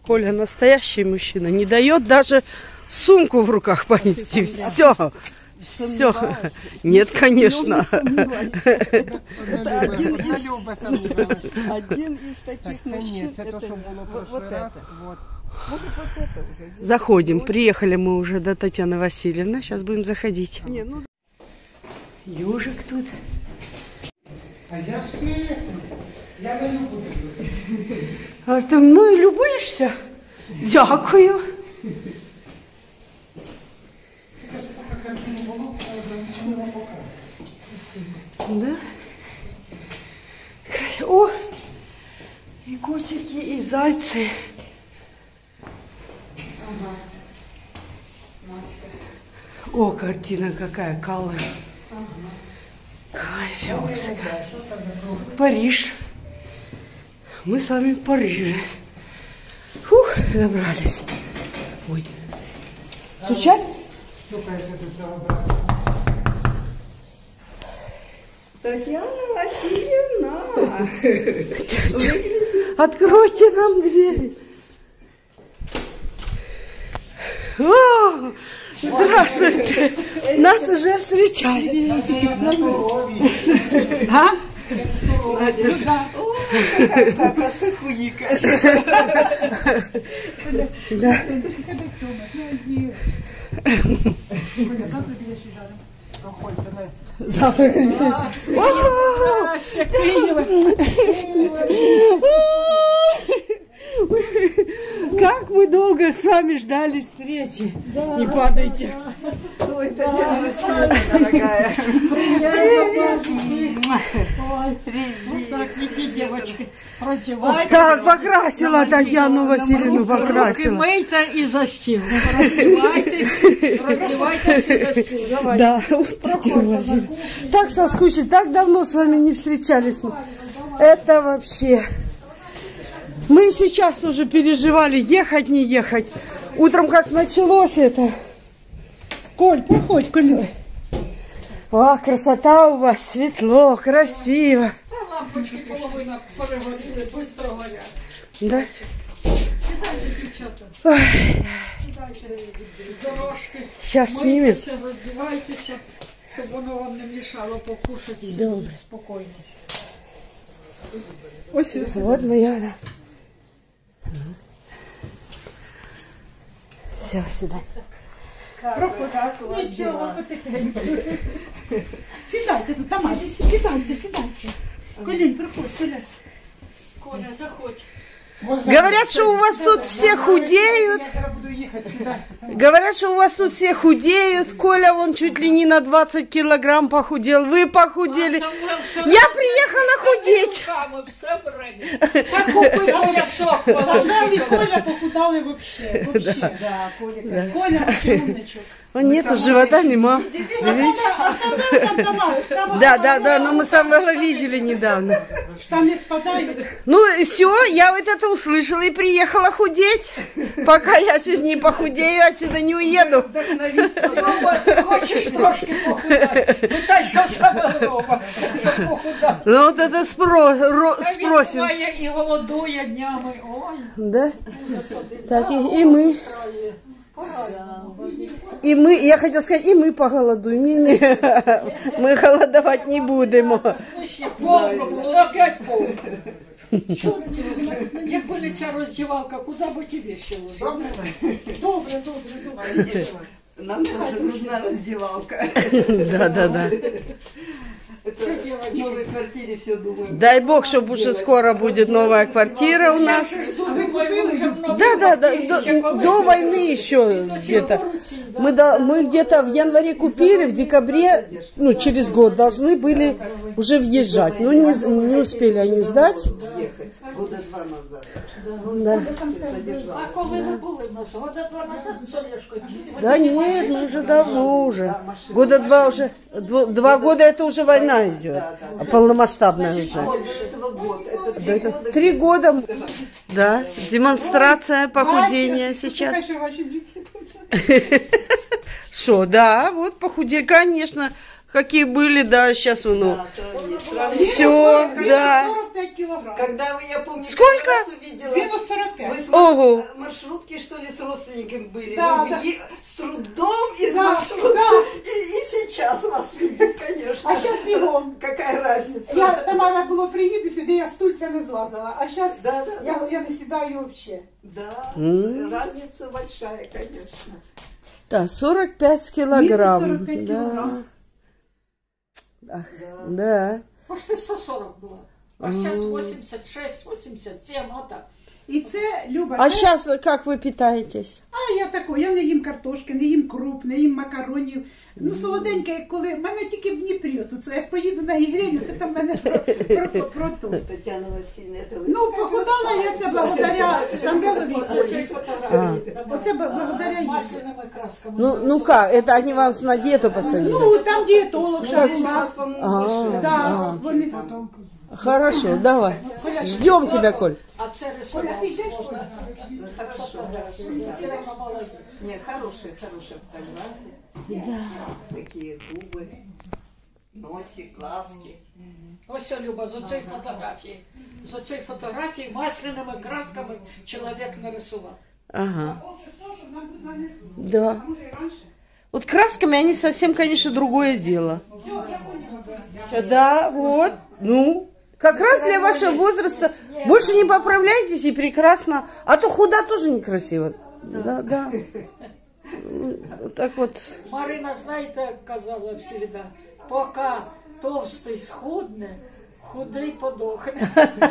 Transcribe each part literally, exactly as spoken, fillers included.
Коля настоящий мужчина, не дает даже сумку в руках понести. Все. Все. Нет, конечно. Это один из, один из таких мужчин. Это вот это. Может, вот это уже. Заходим. Приехали мы уже до Татьяны Васильевны. Сейчас будем заходить. Не, ну... Ёжик тут. А я ж не... Я не люблю. А ты мною любуешься? Дякую. Да? О, и котики, и зайцы. Ага. О, картина какая, колор. Ага. Кайф. Париж. Мы с вами в Париже. Фух, добрались. Ой. Стучат? Татьяна Васильевна. Откройте нам дверь. О, здравствуйте. Нас уже встречали. А? Какая косохуика. Да. Завтра, конечно. Как мы долго с вами ждали встречи. Да, не падайте. Да. Ой, Татьяна Васильевна, дорогая. Привет. Так, иди, девочки, раздевайтесь. Так, покрасила Татьяну Васильевну, покрасила. Мейта и за стил. Раздевайтесь, раздевайтесь и за стил. Давай. Да, вот Татьяна Васильевна. Так соскучились, так давно с вами не встречались. Это вообще... Мы сейчас уже переживали, ехать, не ехать. Утром как началось это. Коль, проходь, Коль. О, красота у вас, светло, красиво. Лампочки половина перегорели, быстро горят. Да? Сідайте, дівчата. Сідайте, дорожки. Сейчас снимем. Мийтеся, роздівайтеся, щоб воно вам не мішало покушати Добре. спокійно. Ось, вот моя, да. Все, сюда. Нічого, потихеньку. Сідайте тут, Тамара, сідайте, сідайте. Колінь, приходь, Коля. Коля, заходь. Говорят, что у вас тут все худеют. Говорят, что у вас тут все худеют. Коля вон чуть ли не на двадцать килограмм похудел. Вы похудели. Я приехала худеть. Самвел и Коля похудали вообще. Вообще, да, Коля. Коля вообще умничок. Нету, живота нема. Да, да, да, но мы Самвела видели недавно. Штаны спадают. Ну и все, я вот это услышала и приехала худеть. Пока я сегодня не похудею, отсюда не уеду. Ты хочешь трошки похудать? Питай, що саме робить, щоб похудати. Ну вот это спро, ро, Та він спросим. буває і голодує днями. Ой, Да? Так, и, и мы. И мы, я хотела сказать, и мы поголодуем. Не, не, мы голодовать не будем. Повно було, опять повно. Як буде ця роздівалка, куди б ті вещи ложили? Добре, добре, добре. Нам тоже нужна раздевалка. Да, да, да. Это в новой квартире все думаем. Дай бог, чтобы уже скоро будет новая квартира у нас. Да, да, да, до, до войны еще где-то. Мы, до, мы где-то в январе купили, в декабре, ну, через год должны были уже въезжать. Но не, не успели они сдать. Года два назад. Да. А коли ви були в нас? Года два назад з Олешкою? Да нет, ну уже давно уже. Года два уже. Дво, два года это уже война идет. А полномасштабная уже. Этого года. Это Да, это три года. Да. Демонстрация похудения сейчас. Что, да, вот похудели, конечно. какие были, да, сейчас ну. Да, сравни, сравни. Все, да. сорок пять килограмм. Когда вы, я помню, Сколько? первый раз увидела, Минус сорок пять. вы с Ого. мар- маршрутки, что ли, с родственниками были? Да, Вы да. е- с трудом из Да, маршрутки. да. И, и сейчас вас видят, конечно. А сейчас бегом. Какая разница? Я, там треба було приїду сюди, я стульця не злазила. А зараз Да, да, я, да. я не сідаю взагалі. Да, М. разница большая, конечно. Да, сорок пять килограмм. Минус сорок пять да. килограмм. Ах, да. Почти сто сорок было. А сейчас восемьдесят шесть, восемьдесят семь, вот так. І це, Люба, А це- сейчас как вы питаетесь? А я тако, я не їм картошки, не їм круп, не їм макаронів. Ну, солоденьке, як коли. В мене тільки в Дніпрі, тут це, як поїду на Ігреню, це там в мене про, про, про, про то. Татьяна Васильевна, это вы. Ну, похудала я це благодаря Самвелові. Оце фотографії. Оце б- благодаря їй. Масляними красками. Ну, ну как, это они вас на диету посадили? Ну, там дієтолог, Ну, що здесь у була. вас, по-моему, А, дешевле. Да, а. вони Хорошо, давай. Ждем тебя, Коль. А це рисував можна. Ну, хорошо, Фотографії. хорошо. Все равно молодець. Нет, хорошие, хорошие фотографии. Такие губы, носик, глазки. Ось о, Люба, з оцієї фотографії. З оцієї фотографії масляними красками чоловік нарисував. Ага. Да. Вот красками они совсем, конечно, другое дело. Да, вот. Ну, как раз для вашего возраста. Больше не поправляйтесь и прекрасно. А то худа тоже некрасиво. Да, да. Ну, вот так вот. Марина, знаєте, як казала завжди, поки товстий схудне, худий подохне.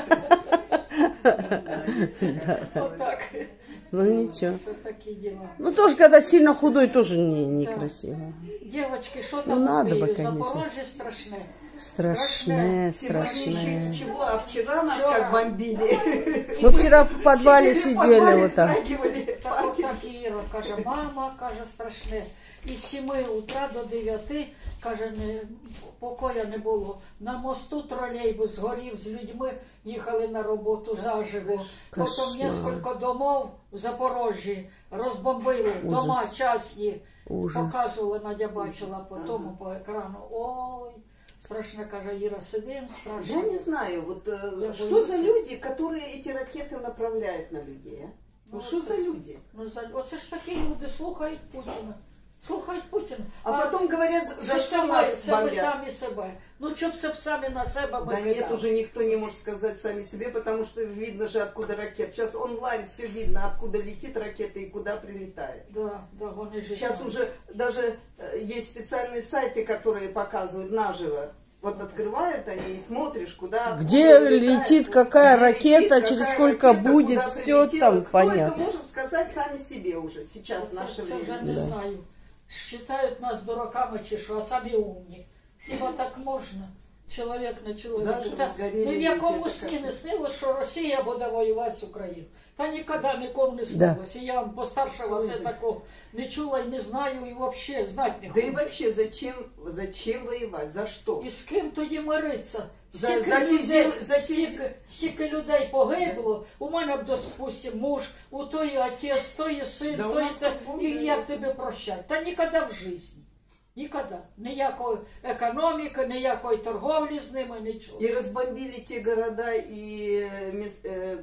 Отак. Ну ничего. Що такі діла. Ну тоже, когда сильно худой, тоже не, некрасиво. Дівчатки, що Ну, там надо в бы, Києві? конечно. Запорожжя страшне. Страшное, Сегодня еще страшное. ничего, а вчера нас Вчера. как бомбили. Мы вчера в подвале сидели вот так. Страгивали. Так от так і Іра каже, мама, каже, страшне. Із сіми утра до дев'яти, каже, не, покоя не було. На мосту тролейбус згорів, з людьми їхали на роботу заживо. Потім Кошмар. кілька домов в Запорожжі розбомбили, Ужас. дома частні. Ужас. Показувала, Надя бачила по тому, по екрану. Ой, страшно, каже, Іра, сидим, страшно. Я не знаю, вот э, Я что боюсь. за люди, которые эти ракеты направляют на людей, а? Ну Ну, что это- за люди? Ну, за... Оце ж такі люди слухають Путіна. Слухають Путіна. А потом говорят, за це что ми, нас це ми бомбят? самі себе. Ну, щоб це б самі на себе ми Да нет, кидали. уже никто не может сказать сами себе, потому что видно же, откуда ракета. Сейчас онлайн все видно, откуда летит ракета и куда прилетает. Да, да, вони ж Сейчас знають. уже даже э, есть специальные сайты, которые показывают наживо. Вот открывают они и смотришь, куда... Где откуда летит какая где ракета, летит, через какая сколько ракета, будет, куда всё прилетела. там Кто понятно. это может сказать сами себе уже сейчас, в Це, наше це вже время? не знаю. Считають нас дураками чи що, а самі умні. Хіба так можна? Чоловік на чоловіка. Завжди Та, згоріли ні в якому люди, сні так. не снилось, що Росія буде воювати з Україною. Та ніколи нікому не Да. снилось. І я вам постарше вас я такого не чула і не знаю, і взагалі знати не Да и хочу. вообще, зачем, зачем воевать? За что? І з ким тоді миритися? За- Стільки, за ті людей, зем- за ті- стільки, стільки людей погибло, у мене б, допустим, муж, у той отець, той син, Да у той нас те, так і було, як я тебе прощати? Та ніколи в житті. Ніколи. Ніякої економіки, ніякої торговлі з ними, нічого. И разбомбили те города и э, мес- э, э,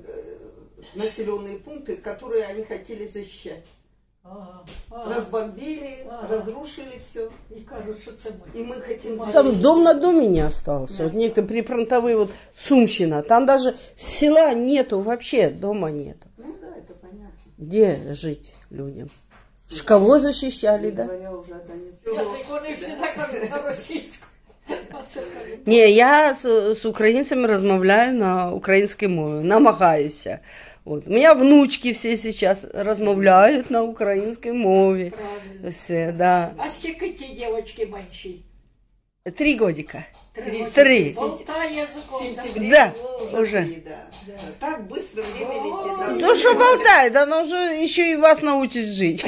населенные пункты, которые они хотели защищать. Ага, ага. Разбомбили, Ага. разрушили все. І кажуть, що це ми. И мы хотим защищать. Там дом на доме не остался. Вот некоторые прифронтовые, вот Сумщина, там даже села нету, вообще дома нету. Ну да, это понятно. Где жить людям? Ж кого защищали, Не да? говоря уже о Донецке. Язик, вони всі кажуть на російську. А це кажуть. Не, я с, с українцями розмовляю на українській мові, намагаюся. От. У мене внучки всі зараз розмовляють на українській мові. Правильно. Все, да. А скільки ті дівчатки менші? Три годика. Три. Три. Болтай В язиком. сентябре Да, было уже. три, да. Так быстро время летит. да. Ну что болтает, она уже еще и вас научит жить.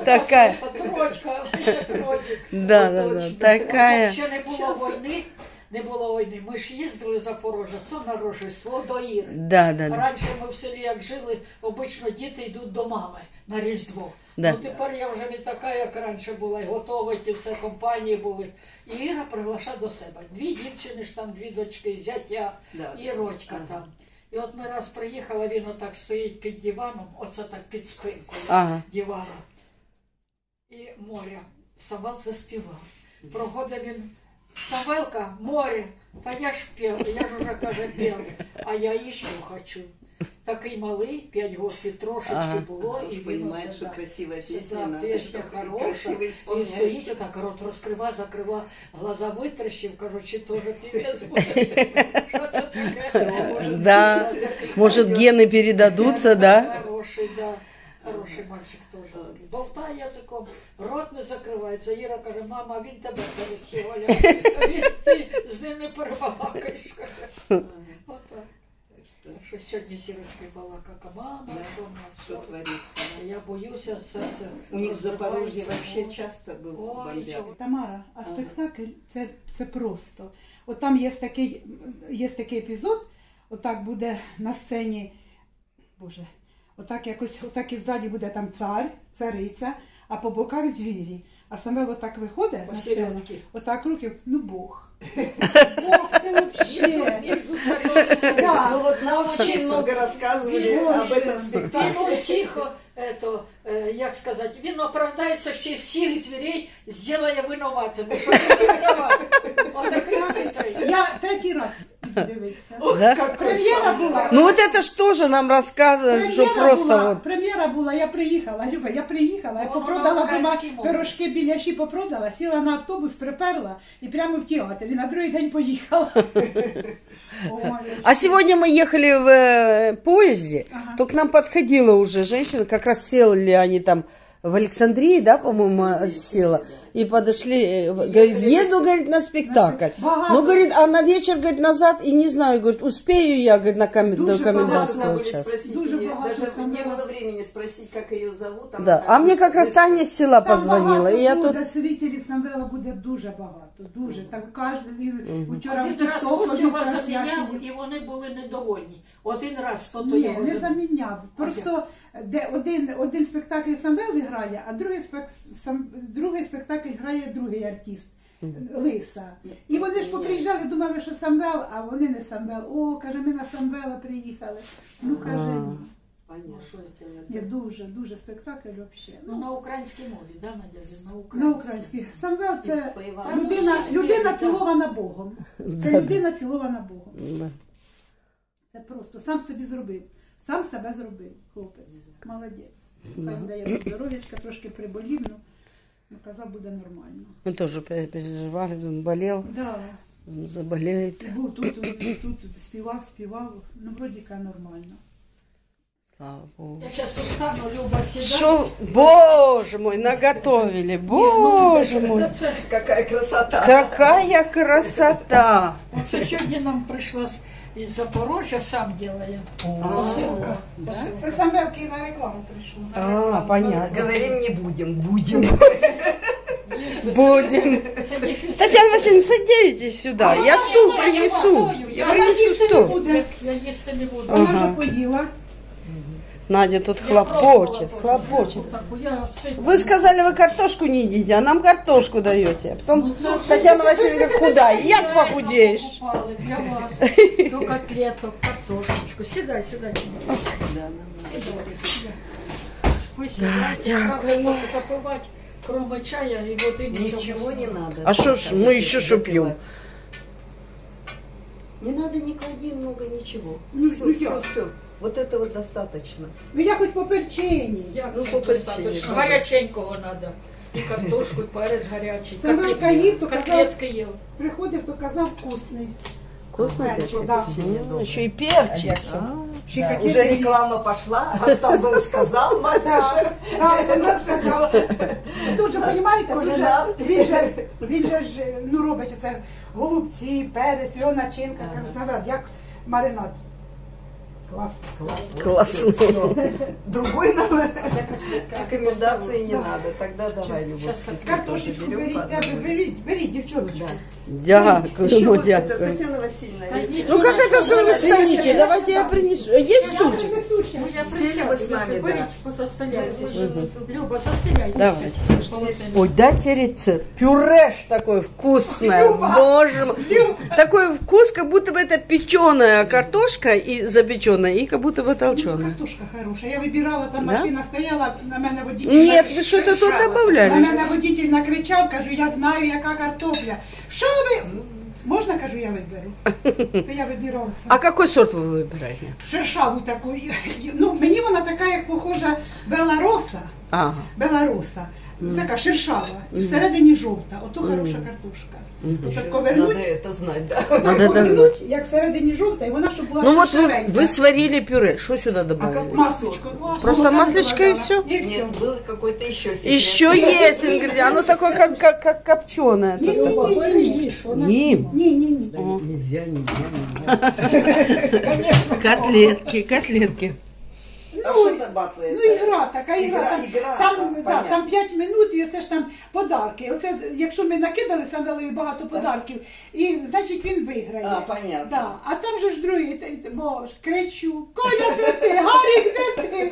Такая. Трочка, ще кротик. Да, да, да, такая. Ще не було війни, не було війни. Ми ж їздили в Запорожжя, то на Рождество до Іри. Да, да, да. Раніше ми в селі як жили, обично діти йдуть до мами на Різдво. Да. Ну тепер я вже не така, як раніше була, і готова, ті все компанії були. І Іра приглашає до себе. Дві дівчини ж там, дві дочки, зятя Да. і Родька там. І от ми раз приїхали, він отак стоїть під диваном, оце так під спинкою Ага. дивана. І моря. Самвел заспівав. Проходив він, Самвелка, море, та я ж пел, я ж уже, каже, пел, а я іще хочу. Такий малий, п'ять років трошечки Ага. було, і Уж він понимает, оце, что да, красивая це, песня, да, надо, пісня чтобы хороша, красиво і стоїть исполняется. отак, рот розкрива, закрива, глаза витріщив, кажу, чи теж півець буде. Що це таке? Да. Может, гены передадутся, да? Хороший, да. Хороший мальчик тоже. такий. Болтає язиком, рот не закривається. Іра каже, мама, він тебе перечив, Оля. Він, ти з ним не перебалакаєш, каже. Отак. Так що сьогодні з Ірочкою балакака, мама, що в нас? Что творится? Я боюся, серце У них в Запорожье розривається. вообще часто был Ой, бомбят. чого. Тамара, а спектакль це, це просто. От там є такий, є такий епізод, отак буде на сцені, боже, отак якось, отак і ззаді буде там цар, цариця, а по боках звірі. А Самвел отак виходить на сцену, Посередки. отак руки, ну Бог. Бог, це вообще. Между царем і царицею. Да. Ну вот нам очень много рассказывали Боже. об этом Він спектакле. усіх, ето, е, як сказати, він оправдається, ще всіх звірей зробить винуватими. Що він винуватий? Отакий хитрий. Я третій раз іду дивитися. Да? Прем'єра була. Ну вот это ж тоже нам рассказывают, что Прем'єра просто була, вот... прем'єра була, я приїхала, Люба, я приїхала, я Воно попродала на дома українській мові. пирожки, біляші попродала, сіла на автобус, приперла і прямо в театр. І на другий день поїхала. Ой, А сегодня мы ехали в э, поезде, Ага. то к нам подходила уже женщина, как раз сели они там в Александрии, да, по-моему, села, и подошли, э, говорит, еду, говорит, на спектакль. Багато. Ну, говорит, а на вечер, говорит, назад, и не знаю, говорит, успею я, говорит, на комен- Дуже до комендантского Должна были часа. спросить Дуже ее. багато Даже сама. не было времени спросить, как ее зовут. Она Да, так а мне как раз быстро- Таня с села Там позвонила, багато и я буде, тут... зрителів Самвела буде дуже багато, дуже. Там кожен, вчора в Один раз TikTok ось ходив його трансляції. заміняв, і вони були недовольні. Один раз то то Ні, його не заміняв. заміняв. Просто де один, один спектакль Самвел грає, а другий, спек, сам, другий спектакль грає другий артист. Лиса. І вони ж поприїжджали, думали, що Самвел, а вони не Самвел. О, каже, ми на Самвела приїхали. Ну, каже, ні. Понятно. Ну, що зробити? Ні, дуже, дуже спектакль взагалі. Ну, на українській мові, да, Надя? На На українській. українській. Самвел це По Там Івану. людина, усі людина звірі, цілована Богом. Це людина цілована Богом. Да. Це просто сам собі зробив. Сам себе зробив, хлопець. Молодець. Хай дає здоров'ячка, трошки приболів, ну, ну казав, буде нормально. Мы тоже пе- переживали, думаю, болел, Да. заболеет. Був тут, тут, тут співав, співав, ну вроді ка нормально. Слава Богу. Я зараз устану, Люба, сідає. Что, боже мой, наготовили, боже мой. Це, Какая красота. Какая красота! це сьогодні нам прийшла з- із Запорожжя, сам ділає. Посилка. посилка. Це Самвелки на рекламу прийшов. А, понятно. Говорим, не будем, будем. Їж за це. Будем. Це не фіси. Татьяна Васильевна, садитесь сюда. Я стул Я принесу. готую, я- Я принесу стул. Я, я їсти не буду. Вона Ага. вже поїла. Надя тут Я хлопочет, пробувала хлопочет. теж. Таку, я ситна. Вы сказали, вы картошку не едите, а нам картошку даете. А потом Ну, це ж- Татьяна Васильевна худая. Як Спеціально похудеешь? покупали для вас. До котлеток, картошечку. Сідай, сідай. Сідай. сідай. Ви сідайте. дякуємо. Запивати, кроме чая і води Ничего не надо. А что ж, мы еще что пьем? Не надо, не клади много ничего. Ну, Все, ну, все, я. все. Вот этого достаточно. Ну я хоч по перчині. Як Ну, це по достатньо? перчині. Гаряченького треба. І картошку, і перець гарячий. Це Марка їв, то казав, Котлетки їв. приходив, то казав вкусний. Вкусно? Перчик, да. М, Еще и перчик. Ще Да, такі уже речі. реклама пошла, а сам был сказал, мастер. Да, Самвел сказав. Тут же, розумієте, тут же, Кулінар. він же, він же ж, ну, робить оце голубці, перець, його начинка. Кажу, Самвел, як маринад? Классно, классно. Классно. Другой нам рекомендации не надо. Тогда давай, Любовь. Картошечку беріть, тебе, беріть, беріть, дівчоночку. Дякую, ну Это дякую. Татьяна Васильевна. Ну как это, что вы стоите? Давайте я принесу. Есть стульчик? Ну, я Сели вы с нами, присяду, да. беріть, позаставляйте. Люба, заставляйте. Давай. Ой, дайте рецепт. Пюре ж такое вкусное. Боже мой. Такой вкус, как будто бы это печеная картошка и запеченная, и как будто бы Ну, толченая. картошка хороша. Я вибирала, там Да? машина стояла, на мене водитель. Нет, вы что-то тут На добавляли. мене водитель накричав, кажу, я знаю, яка картопля. Що ви? Можна, кажу, я виберу. То я вибирала А сама. какой сорт вы выбираете? Шершаву таку. Ну, мені вона така, як похожа Белароса. Ага. Белароса. Така шершава. І всередині жовта. Ото хороша картошка. Ото Надо ковернуть. это знать, да. Отак Надо ковернуть, як всередині жовта, і вона, щоб була Ну вот вы, шершавенька. вы сварили пюре. Что сюда добавили? Масличко. Просто Молока масличко и добавляла. всё? И все. Нет, был какой-то еще секрет. Еще есть ингредиент. Оно такое, как, как, как копченое. Люба, бери, їж, вона Ним. Ні, ні, ні. Нельзя, нельзя, нельзя. Конечно, Котлетки, котлетки. А что это батлы? Ну, ігра, така ігра. Ігра, Там, ігра, там, так, да, понятно. там п'ять минут, і це ж там подарки. Оце, якщо ми накидали Самвелові багато подарків, і, значить, він виграє. А, понятно. Да. А там же ж другий, те- те- бо ж кричу, Коля, де ти? Гарік, де ти?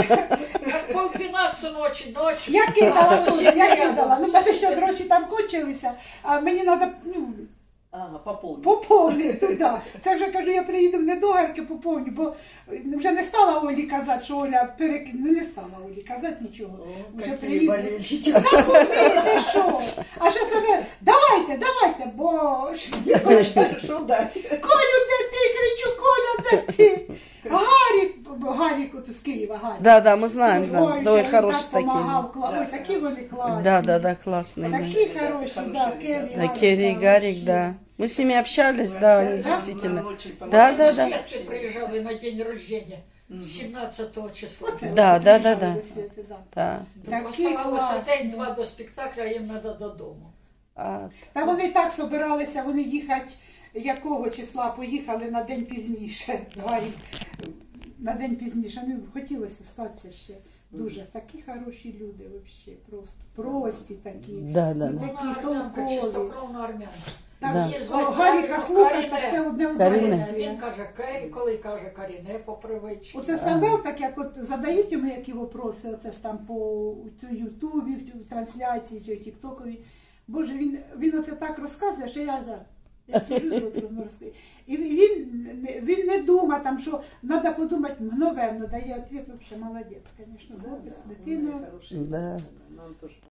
пол двенадцати ночі, ночі. Я кидала, А тут, сусіди я рядом, кидала. Ну, в мене сусіди. ще гроші там кончилися, а мені треба, ну, Ага, пополнить. поповнити, да. Це вже, кажу, я приїду в недогарки, поповню, бо вже не стала Олі казати, що Оля перекине, ну не стала Олі казати нічого. Вже Какие приїду. болельщики. Та куди ти що? А ще себе, давайте, давайте, бо ж не хоче. Что дать? Колю, де ти? Кричу, Коля, де ти? Гарік, Гарік от з Києва, Гарік. Да, да, мы знаем, да. Ой, Ой, він хорошие так такие. помагав, кла- Ой, такі вони класні. Да, да, да, классные. да. Такі хороші, да, Керрі, Да, Гарік Керри и хороші. Гарик, да. Мы с ними общались, да, они Да? действительно. Нам очень Да, понравилось. да, да. Святки приїжджали на день рождения, сімнадцятого числа. Оце Да, от да, приїжджали да, да. до Світи, да. Да. Такі Оставалося класні. день-два до спектакля, їм треба додому. А, Та вони так собиралися, вони їхати, якого числа поїхали на день пізніше. Гарік, на день пізніше. Ну, хотілося статися ще. Дуже такі хороші люди взагалі, просто прості такі. да, да, да. Такі Вона армянка, толкові. чистокровна армянка. Так, Да. Її о, звати Гаріка Карі- слухай, Каріне. так це одне Каріне. удовольствие. Він каже Кері, коли каже Каріне по привичці. Оце Самвел, так як от задають йому які вопроси, оце ж там по цю Ютубі, в трансляції чи в Тіктокові. Боже, він, він оце так розказує, що я, да, я сиджу з ротом розказую. І він, не- він не думає там, що треба подумати мгновенно, дає відповідь, взагалі молодець, звісно, хлопець, дитина. Да. Нам тоже